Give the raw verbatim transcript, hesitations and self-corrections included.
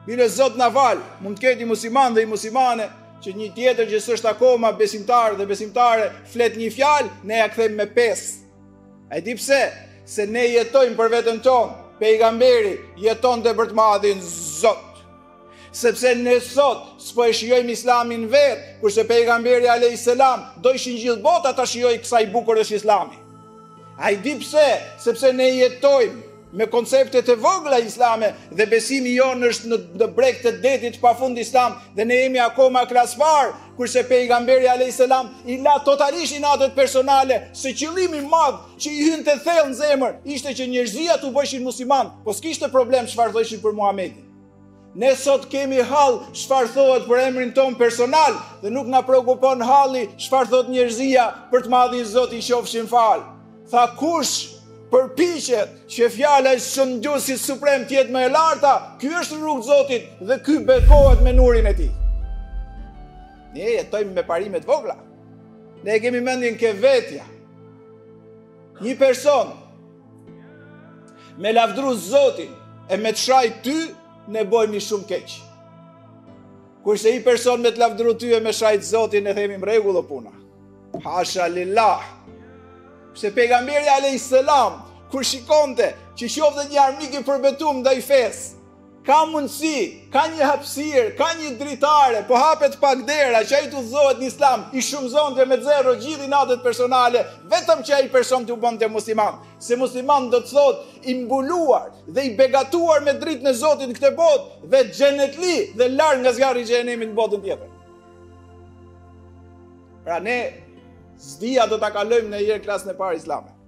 Bile Zot na val, mund të ketë i musliman dhe i muslimane që një tjetër që s'është akoma besimtar dhe besimtare flet një fjalë, ne ja kthejmë me pesë. A di pse? Se ne jetojmë për veten tonë, pejgamberi jetonte për të madhin Zot. Sepse ne sot s'po e shijojmë islamin vetë, kurse pejgamberi alayhis salam do ishin gjithë bota ta shijojë kësaj bukur është islami. A i di pse? Sepse ne jetojmë me konceptet e vogla islame dhe besimi jonë është në, në breg të detit pafund islam dhe ne jemi akoma klasfar, kurse pejgamberi alayhis salam i la totalisht inatët personale se qëllimi i madh që i hynte thellë në zemër ishte që njerëzia t'u bëshin musliman, po s'kishte problem çfarë thoshin për Muhamedit. Ne sot kemi hall çfarë thohet për emrin ton personal dhe nuk na shqetëson halli çfarë thot njerëzia për të madhin Zot i qofshin fal. Tha kush përpiqet që fjala e Shëndjuesit Suprem të jetë më e larta, ky është rruga e Zotit dhe ky bekohet me nurin e tij. Ne jetojmë me parime të vogla. Ne kemi mendjen ke vetja. Një person me lavdru Zotin e me të shaj ty, ne bojmë shumë keq. Kurse i person me të lavdru ty e me shajt Zotin e themi mregull o puna. Hasha lillah. Se pejgamberi alayhis salam kur shikonte që qofte një armik i përbetuar ndaj fesë, ka mundësi, ka një hapësirë, ka një dritare, po hapet pak dera që ai të udhëzohet në islam, i shumëzonte me zero gjithë inatët personale, vetëm që ai person të u bënte musliman. Se musliman do të thotë i mbuluar dhe i begatuar me dritën e Zotit në këtë botë dhe xhenetli dhe larg nga zjarri i xhenemit në botën tjetër. Pra ne zdia do ta kalojmë në herë klasën e parë islame.